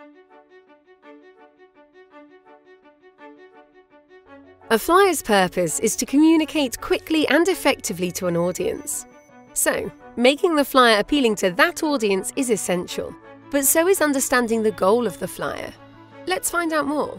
A flyer's purpose is to communicate quickly and effectively to an audience. So, making the flyer appealing to that audience is essential, but so is understanding the goal of the flyer. Let's find out more.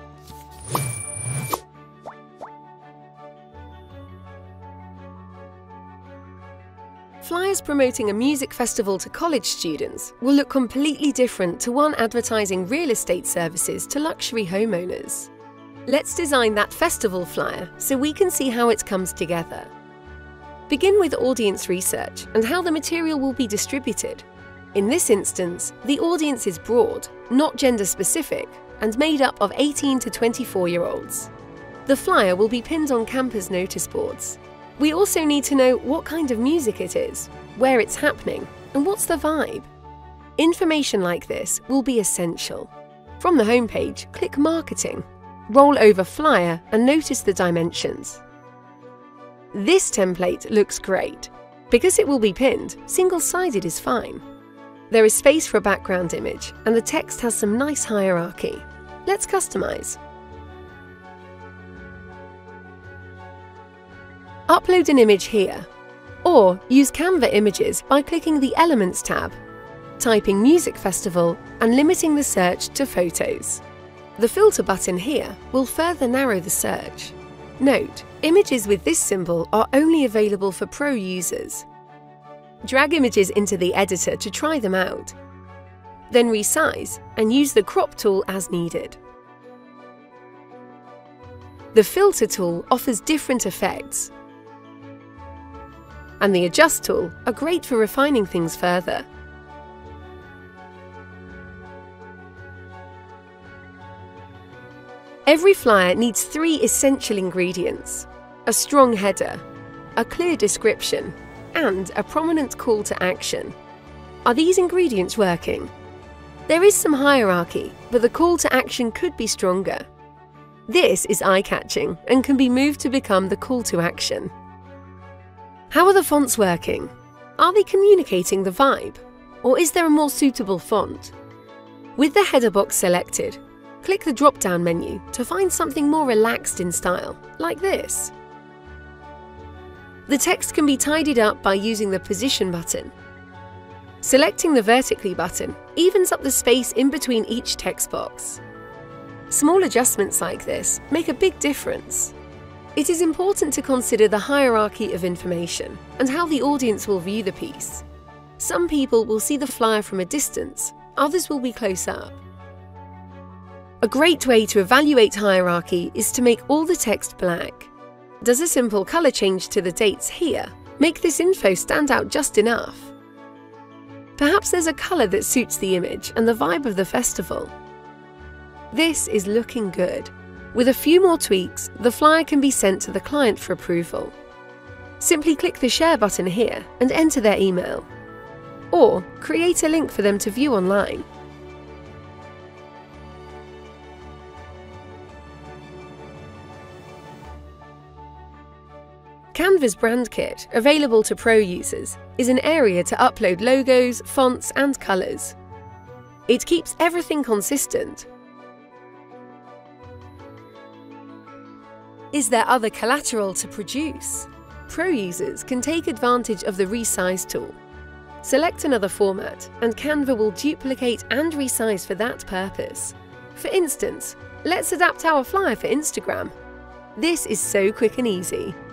Flyers promoting a music festival to college students will look completely different to one advertising real estate services to luxury homeowners. Let's design that festival flyer so we can see how it comes together. Begin with audience research and how the material will be distributed. In this instance, the audience is broad, not gender-specific, and made up of 18 to 24-year-olds. The flyer will be pinned on campus notice boards. We also need to know what kind of music it is, where it's happening, and what's the vibe. Information like this will be essential. From the homepage, click Marketing. Roll over Flyer and notice the dimensions. This template looks great. Because it will be pinned, single-sided is fine. There is space for a background image, and the text has some nice hierarchy. Let's customize. Upload an image here, or use Canva Images by clicking the Elements tab, typing Music Festival and limiting the search to photos. The filter button here will further narrow the search. Note, images with this symbol are only available for pro users. Drag images into the editor to try them out. Then resize and use the crop tool as needed. The filter tool offers different effects, and the adjust tool are great for refining things further. Every flyer needs 3 essential ingredients: a strong header, a clear description, and a prominent call to action. Are these ingredients working? There is some hierarchy, but the call to action could be stronger. This is eye-catching and can be moved to become the call to action. How are the fonts working? Are they communicating the vibe? Or is there a more suitable font? With the header box selected, click the drop-down menu to find something more relaxed in style, like this. The text can be tidied up by using the Position button. Selecting the Vertically button evens up the space in between each text box. Small adjustments like this make a big difference. It is important to consider the hierarchy of information and how the audience will view the piece. Some people will see the flyer from a distance, others will be close up. A great way to evaluate hierarchy is to make all the text black. Does a simple color change to the dates here make this info stand out just enough? Perhaps there's a color that suits the image and the vibe of the festival. This is looking good. With a few more tweaks, the flyer can be sent to the client for approval. Simply click the Share button here and enter their email. Or create a link for them to view online. Canva's brand kit, available to pro users, is an area to upload logos, fonts, and colors. It keeps everything consistent. Is there other collateral to produce? Pro users can take advantage of the Resize tool. Select another format, and Canva will duplicate and resize for that purpose. For instance, let's adapt our flyer for Instagram. This is so quick and easy.